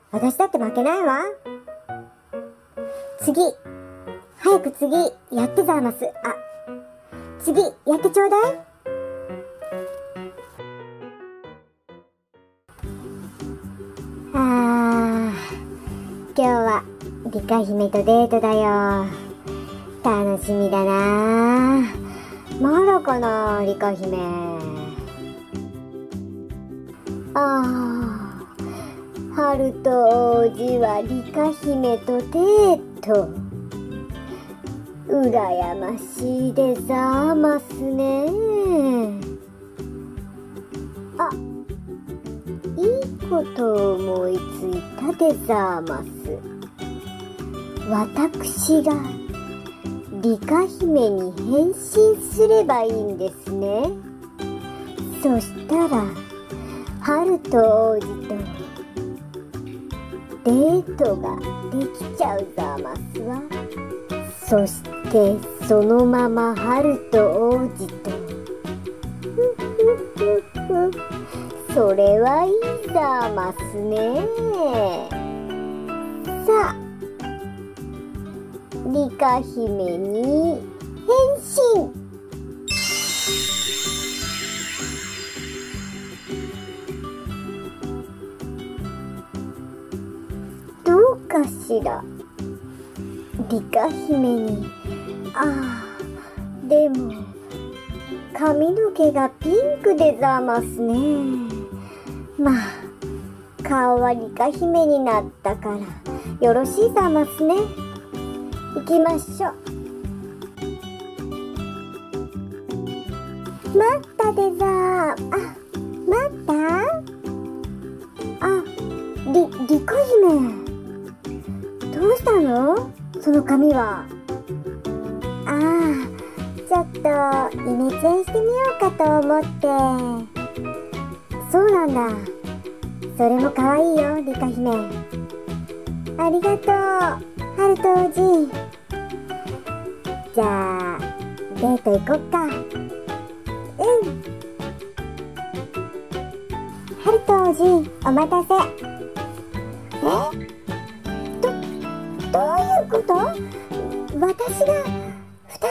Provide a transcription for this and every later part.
私だって負けないわ。次。早く次、やってざます。あ、次、やってちょうだい。今日はリカ姫とデートだよ。楽しみだな。まだかな、リカ姫。ハルト王子はリカ姫とデート。羨ましいでざますね。あ、いいこと思いついたでざます。私がリカ姫に変身すればいいんですね。そしたらハルト王子とデートができちゃうざますわ。そしてそのままハルト王子とそれはいいざますね。さあ、リカ姫に変身。どうかしら、リカ姫に。でも髪の毛がピンクでざますね。まあ顔はリカ姫になったからよろしいざますね。行きましょう。待ったでざー。待った。リカ姫、どうしたの？その髪は。ちょっとイメチェンしてみようかと思って。そうなんだ。それもかわいいよ、リカ姫。ありがとう、ハルト王子。じゃあデート行こっか。ハルト王子、お待たせ。どういうこと？私が2人？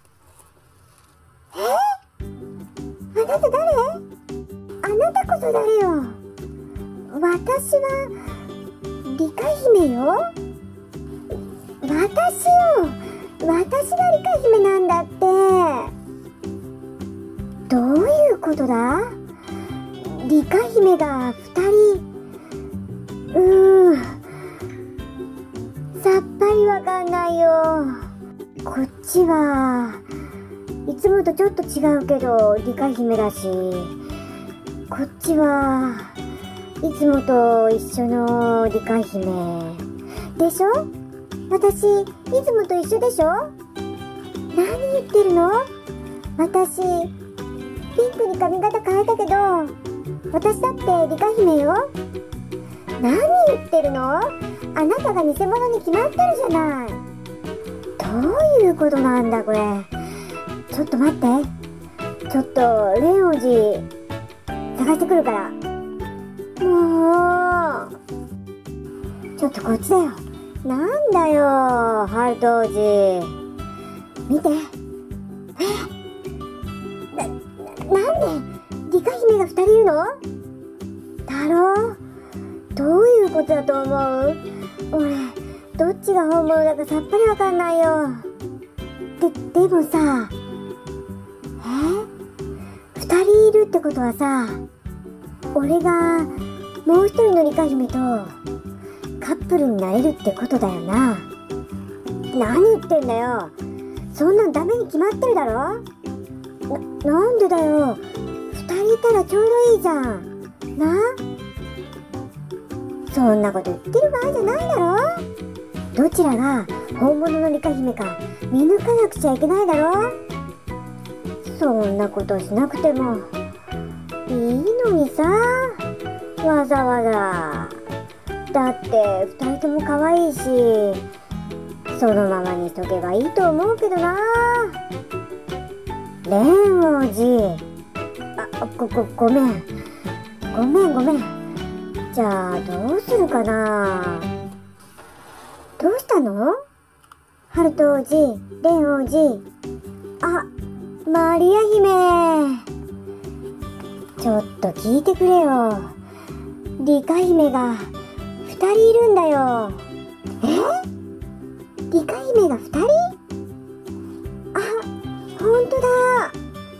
あなた誰？あなたこそ誰よ。私はリカ姫よ。私がリカ姫なんだって。どういうことだ？リカ姫が2人。さっぱりわかんないよ。こっちはいつもとちょっと違うけどリカ姫だし、こっちはいつもと一緒のリカ姫でしょ。私いつもと一緒でしょ。何言ってるの？私ピンクに髪型変えたけど私だってリカ姫よ。何言ってるの？あなたが偽物に決まってるじゃない。どういうことなんだこれ。ちょっと待って。ちょっとレン王子探してくるから。もうちょっとこっちだよ。なんだよハルト王子、見て。なんでリカ姫が2人いるの？太郎、どういうことだと思う？俺どっちが本物だかさっぱりわかんないよ。でもさ、2人いるってことはさ、俺がもう一人のリカ姫とカップルになれるってことだよな。何言ってんだよ。そんなんダメに決まってるだろ。なんでだよ。2人いたらちょうどいいじゃんな。そんなこと言ってる場合じゃないだろ。どちらが本物のリカ姫か見抜かなくちゃいけないだろ。そんなことしなくてもいいのにさ、わざわざ。だって2人とも可愛いし、そのままにしとけばいいと思うけどな。レン王子、ごめん。 じゃあどうするかな。どうしたの？ハルト王子、レン王子。あ、マリア姫。ちょっと聞いてくれよ。リカ姫が2人いるんだよ。リカ姫が2人？あ、ほんとだ。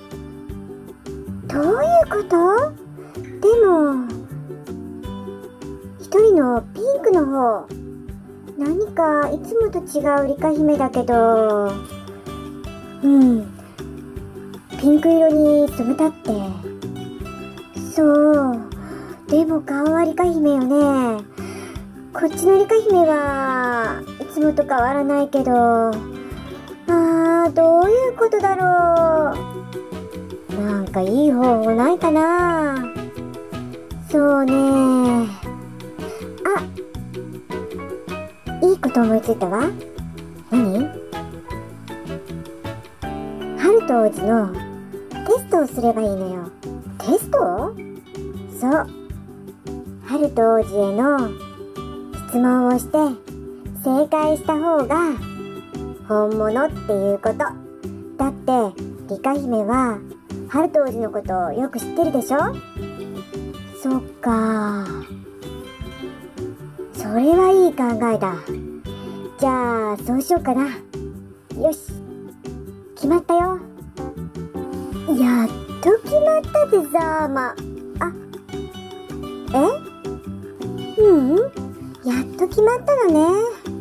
どういうこと？でも、1人のピンクの方、何かいつもと違うリカ姫だけど、ピンク色に染めたって。そう、でも顔はリカ姫よね。こっちのリカ姫はいつもと変わらないけど、どういうことだろう。なんかいい方法ないかな。そうね。いいこと思いついたわ。何？ハルト王子のテストをすればいいのよ。テスト？そう。ハルト王子への質問をして正解した方が本物っていうこと。だってリカ姫はハルト王子のことをよく知ってるでしょ？そっか。それはいい考えだ。じゃあそうしようかな。よし、決まったよ。やっと決まったぜ、ザーマ。やっと決まったのね。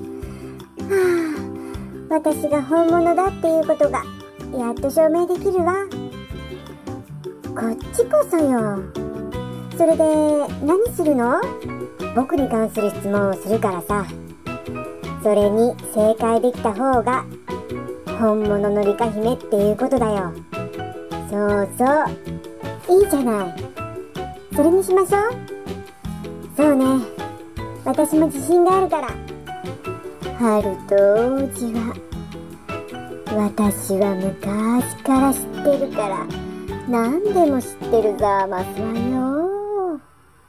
私が本物だっていうことがやっと証明できるわ。こっちこそよ。それで何するの？僕に関する質問をするからさ。それに正解できた方が本物のリカ姫っていうことだよ。そうそう、いいじゃない。それにしましょう。そうね、私も自信があるから。ハルト王子は私は昔から知ってるから何でも知ってるざーますわよ。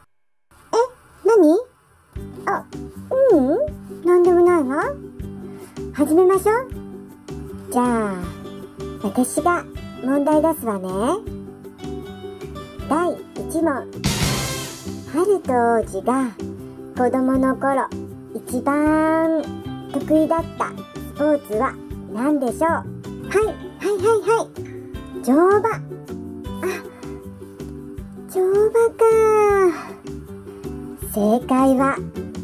何？なんでもないわ。始めましょう。じゃあ私が問題出すわね。第1問。ハルト王子が子供の頃一番得意だったスポーツは何でしょう？乗馬。乗馬か。正解は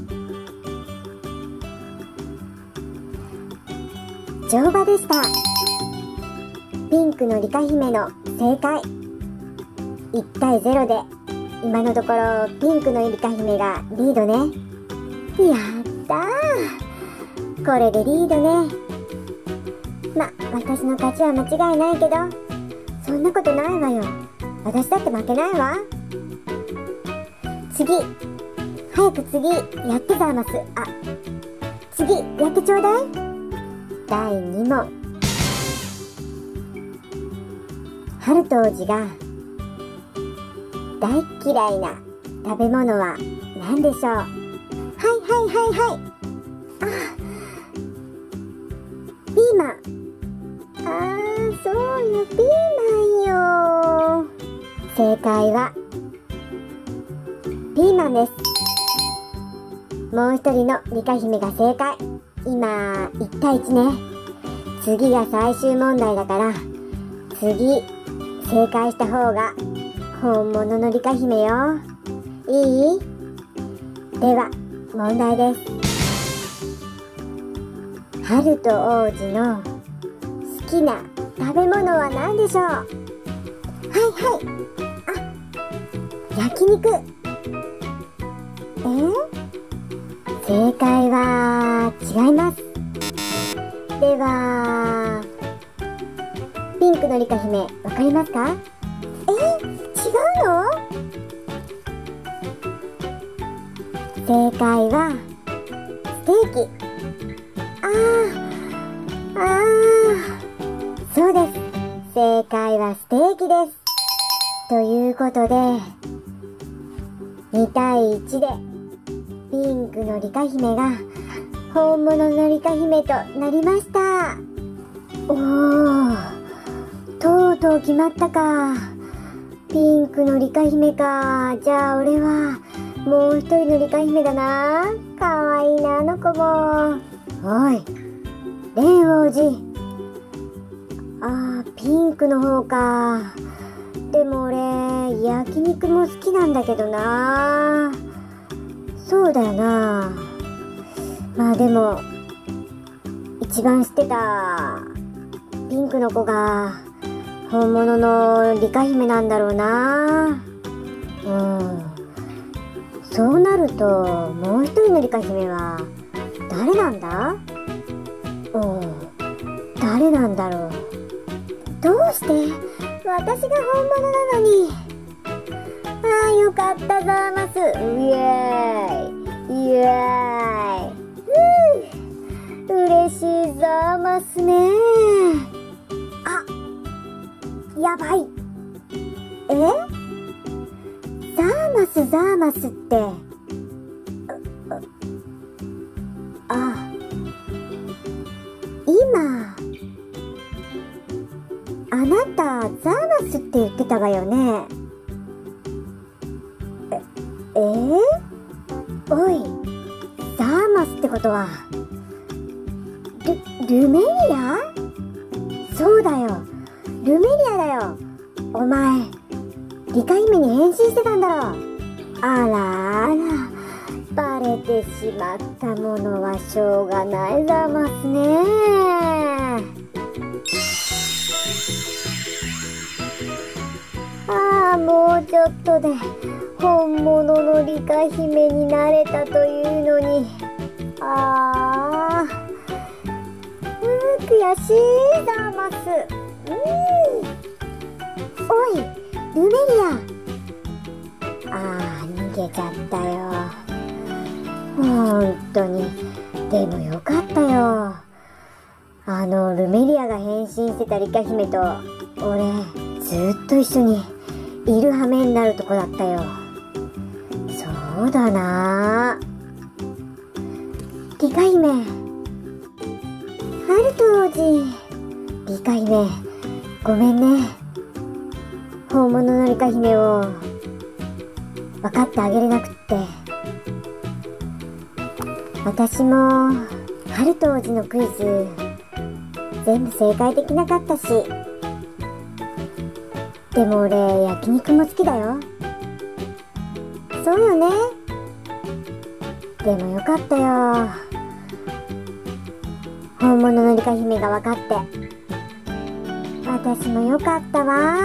乗馬でした。ピンクのリカ姫の正解。1対0で今のところピンクのリカ姫がリードね。やったー、これでリードね。私の勝ちは間違いないけど、そんなことないわよ。私だって負けないわ。次、早く次やってざます。次やってちょうだい。第2問。ハルト王子が大嫌いな食べ物は何でしょう？ピーマン。そうよ、ピーマンよ。正解はピーマンです。もう一人のリカ姫が正解。今1対1ね。次が最終問題だから、次正解した方が本物のリカ姫よ。いい？では問題です。ハルト王子の好きな食べ物は何でしょう？焼肉。正解は違います。ではピンクのリカ姫、わかりますか？違うの？正解はステーキ。そうです。正解はステーキです。ということで、 2対1でピンクのリカ姫が本物のリカ姫となりました。おー、とうとう決まったか。ピンクのリカ姫か。じゃあ俺はもう一人のリカ姫だな。かわいいな、あの子も。おい、蓮王寺。ピンクの方か。でも俺、焼肉も好きなんだけどな。そうだよな。まあでも、一番知ってたピンクの子が本物のリカ姫なんだろうな。そうなると、もう一人のリカ姫は誰なんだ？誰なんだろう。どうして私が本物なのに。よかったざます。イエーイイエーイ。嬉しいざますね。やばい。ザーマスって。今、あなた、ザーマスって言ってたわよね。おい、ザーマスってことは、ルメリア？そうだよ、ルメリアだよ。お前、リカ姫に変身してたんだろ。あらあら、バレてしまったものはしょうがないざますね。もうちょっとで本物のリカ姫になれたというのに。悔しいざます。おい、ルメリア。逃げちゃったよ。本当に。でもよかったよ。ルメリアが変身してたリカ姫と俺ずっと一緒にいる羽目になるとこだったよ。そうだな。リカ姫、ハルト王子。リカ姫、ごめんね。本物のリカ姫を分かってあげれなくって。私もハルト王子のクイズ全部正解できなかったし。でも俺、焼肉も好きだよ。そうよね。でもよかったよ。本物のリカ姫が分かって。私もよかったわ。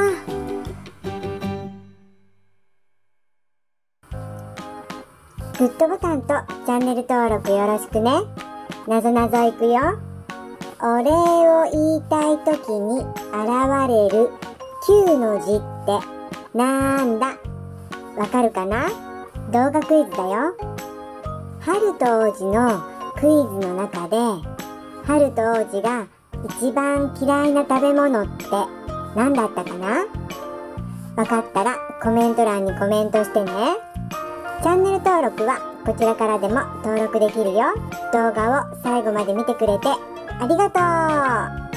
グッドボタンとチャンネル登録よろしくね。なぞなぞいくよ。お礼を言いたいときに現れる9の字ってなんだ？わかるかな？動画クイズだよ。ハルト王子のクイズの中で、ハルト王子が一番嫌いな食べ物って何だったかな？わかったらコメント欄にコメントしてね。チャンネル登録はこちらからでも登録できるよ。動画を最後まで見てくれてありがとう。